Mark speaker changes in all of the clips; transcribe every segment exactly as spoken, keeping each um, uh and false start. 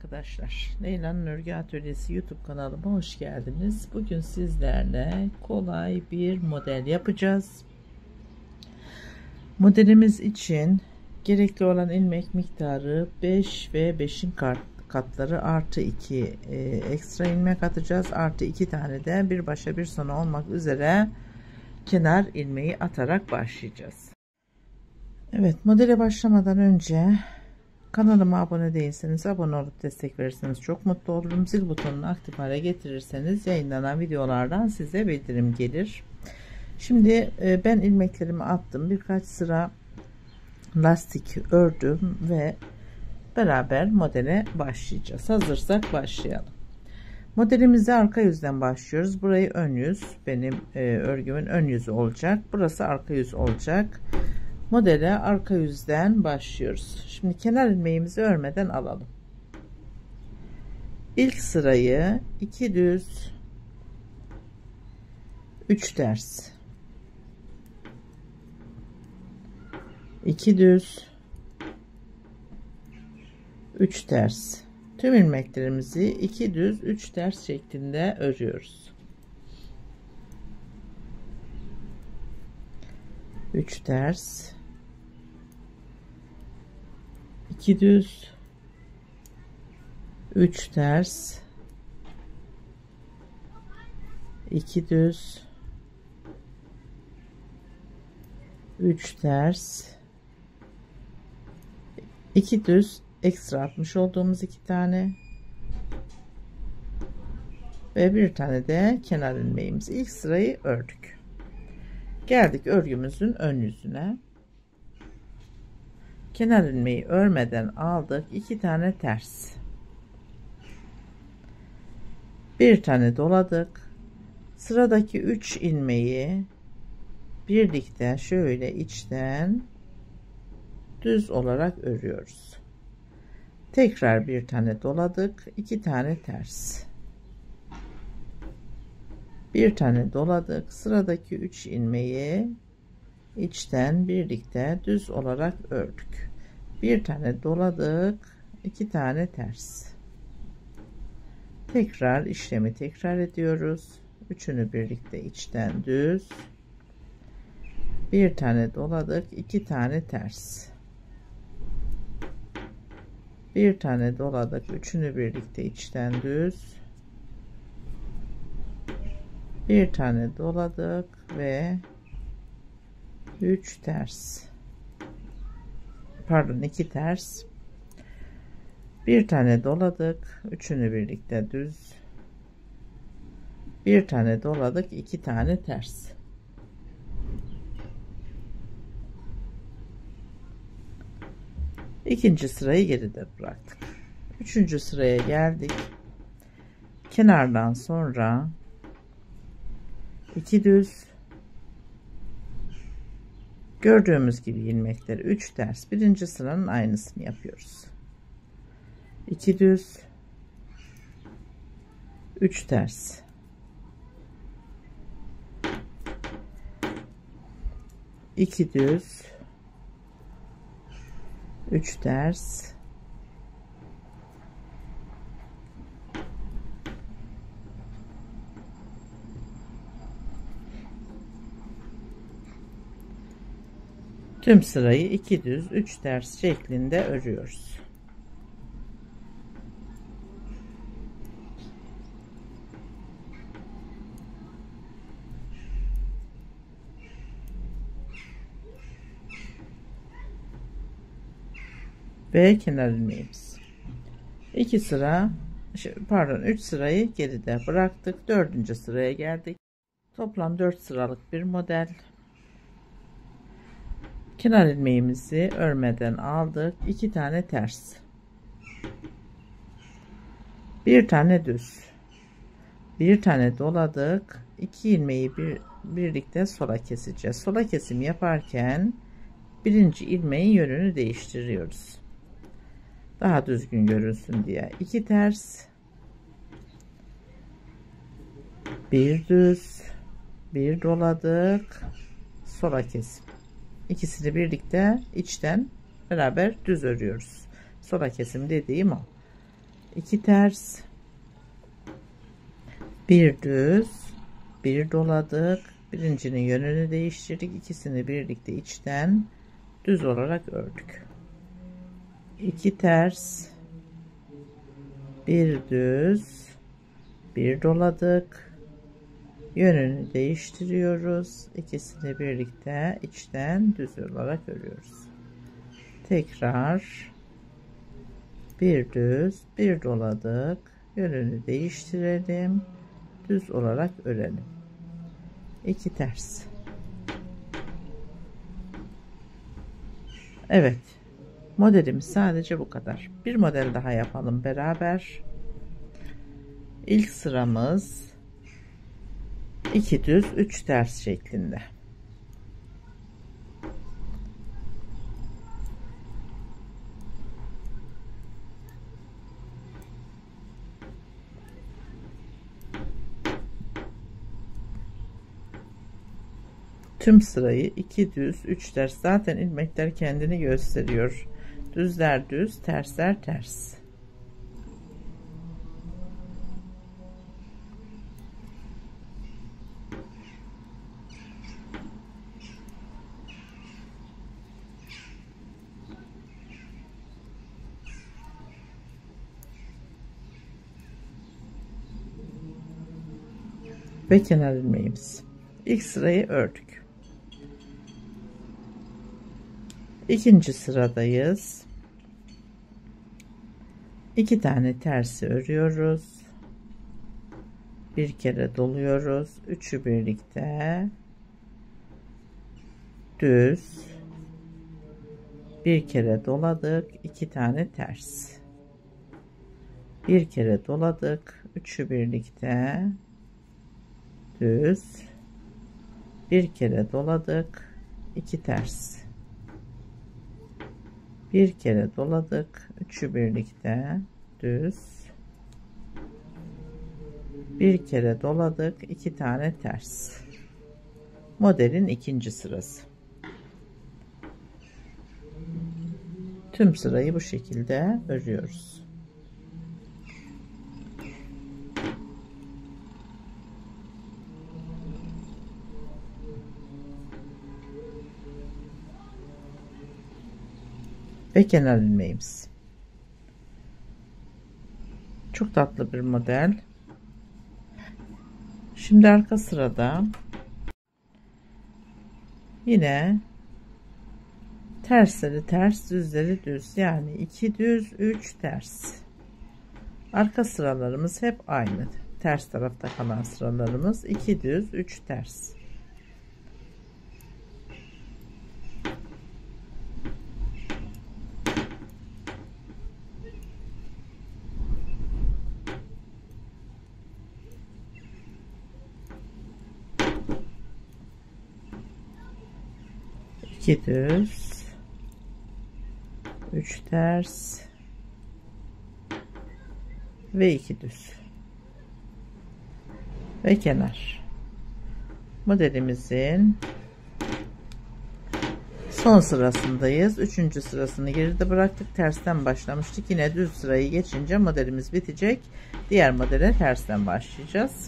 Speaker 1: arkadaşlar. Leyla'nın Örgü Atölyesi YouTube kanalıma hoş geldiniz. Bugün sizlerle kolay bir model yapacağız. Modelimiz için gerekli olan ilmek miktarı beş ve beşin katları artı iki e, ekstra ilmek atacağız. Artı iki tane de bir başa bir sona olmak üzere kenar ilmeği atarak başlayacağız. Evet, modele başlamadan önce kanalıma abone değilseniz abone olup destek verirseniz çok mutlu olurum. Zil butonunu aktif hale getirirseniz yayınlanan videolardan size bildirim gelir. Şimdi ben ilmeklerimi attım. Birkaç sıra lastik ördüm ve beraber modele başlayacağız. Hazırsak başlayalım. Modelimize arka yüzden başlıyoruz. Burayı ön yüz, benim örgümün ön yüzü olacak. Burası arka yüz olacak. Modele arka yüzden başlıyoruz. Şimdi kenar ilmeğimizi örmeden alalım. İlk sırayı iki düz üç ters, iki düz üç ters, tüm ilmeklerimizi iki düz üç ters şeklinde örüyoruz. üç ters, iki düz üç ters, iki düz üç ters, iki düz ekstra atmış olduğumuz iki tane ve bir tane de kenar ilmeğimiz. İlk sırayı ördük. Geldik örgümüzün ön yüzüne. Kenar ilmeği örmeden aldık. iki tane ters. Bir tane doladık. Sıradaki üç ilmeği birlikte şöyle içten düz olarak örüyoruz. Tekrar bir tane doladık. iki tane ters. Bir tane doladık. Sıradaki üç ilmeği içten birlikte düz olarak ördük. Bir tane doladık. iki tane ters. Tekrar işlemi tekrar ediyoruz. Üçünü birlikte içten düz. Bir tane doladık. iki tane ters. Bir tane doladık. Üçünü birlikte içten düz. Bir tane doladık ve üç ters, pardon iki ters, bir tane doladık, üçünü birlikte düz, bir tane doladık, iki tane ters. İkinci sırayı geride bıraktık. Üçüncü sıraya geldik. Kenardan sonra iki düz, gördüğümüz gibi ilmekleri üç ters, birinci sıranın aynısını yapıyoruz. iki düz üç ters, iki düz üç ters, tüm sırayı iki düz üç ters şeklinde örüyoruz. Ve kenar ilmeğimiz. iki sıra, pardon üç sırayı geride bıraktık. dördüncü sıraya geldik. Toplam dört sıralık bir model. Kenar ilmeğimizi örmeden aldık. iki tane ters, bir tane düz, bir tane doladık. iki ilmeği bir, birlikte sola keseceğiz. Sola kesim yaparken birinci ilmeğin yönünü değiştiriyoruz. Daha düzgün görünsün diye. iki ters, bir düz, bir doladık, sola kesim. İkisini birlikte içten beraber düz örüyoruz. Sola kesim dediğim o. iki ters, bir düz, bir doladık. Birincinin yönünü değiştirdik. İkisini birlikte içten düz olarak ördük. iki ters, bir düz, bir doladık. Yönünü değiştiriyoruz. İkisini birlikte içten düz olarak örüyoruz. Tekrar bir düz, bir doladık. Yönünü değiştirelim. Düz olarak örelim. iki ters. Evet. Modelimiz sadece bu kadar. Bir model daha yapalım beraber. İlk sıramız iki düz, üç ters şeklinde. Tüm sırayı iki düz, üç ters. Zaten ilmekler kendini gösteriyor. Düzler düz, tersler ters. Ve kenar ilmeğimiz. İlk sırayı ördük. İkinci sıradayız. İki tane tersi örüyoruz. Bir kere doluyoruz. Üçü birlikte düz. Bir kere doladık. İki tane ters. Bir kere doladık. Üçü birlikte düz. Bir kere doladık. İki ters. Bir kere doladık. Üçü birlikte düz. Bir kere doladık. İki tane ters. Modelin ikinci sırası. Tüm sırayı bu şekilde örüyoruz. Ve kenar ilmeğimiz. Çok tatlı bir model. Şimdi arka sırada yine tersleri ters, düzleri düz, yani iki düz, üç ters. Arka sıralarımız hep aynı. Ters tarafta kalan sıralarımız iki düz, üç ters. iki düz, üç ters ve iki düz ve kenar. Modelimizin son sırasındayız. Üçüncü sırasını geride bıraktık. Tersten başlamıştık. Yine düz sırayı geçince modelimiz bitecek. Diğer modele tersten başlayacağız.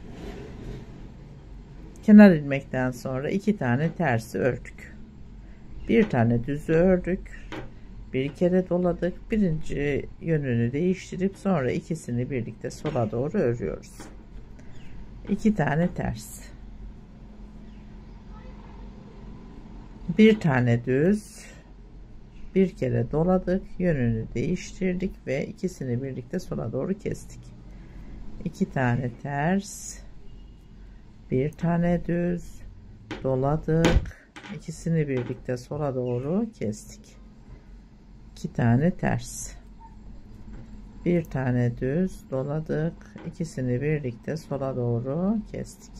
Speaker 1: Kenar ilmekten sonra iki tane tersi ördük. Bir tane düzü ördük. Bir kere doladık. Birinci yönünü değiştirip sonra ikisini birlikte sola doğru örüyoruz. İki tane ters. Bir tane düz. Bir kere doladık. Yönünü değiştirdik ve ikisini birlikte sola doğru kestik. İki tane ters. Bir tane düz. Doladık. İkisini birlikte sola doğru kestik. İki tane ters. Bir tane düz doladık. İkisini birlikte sola doğru kestik.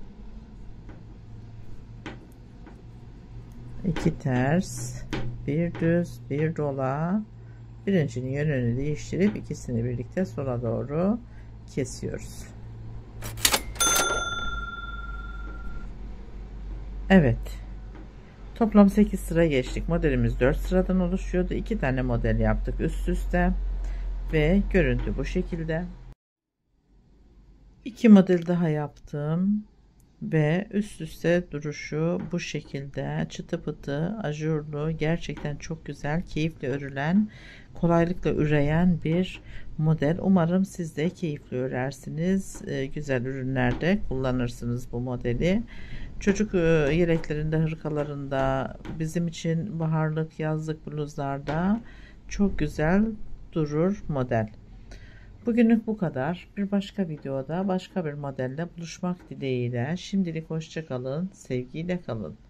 Speaker 1: İki ters, bir düz, bir dola. Birincinin yönünü değiştirip ikisini birlikte sola doğru kesiyoruz. Evet. Toplam sekiz sıra geçtik. Modelimiz dört sıradan oluşuyordu. iki tane model yaptık üst üste. ve görüntü bu şekilde. İki model daha yaptım ve üst üste duruşu bu şekilde, çıtı pıtı ajurlu, gerçekten çok güzel, keyifli örülen, kolaylıkla üreyen bir model. Umarım siz de keyifli örersiniz, e, güzel ürünlerde kullanırsınız bu modeli. Çocuk e, yeleklerinde, hırkalarında, bizim için baharlık, yazlık bluzlarda çok güzel durur model. Bugünlük bu kadar. Bir başka videoda başka bir modelle buluşmak dileğiyle. Şimdilik hoşça kalın, sevgiyle kalın.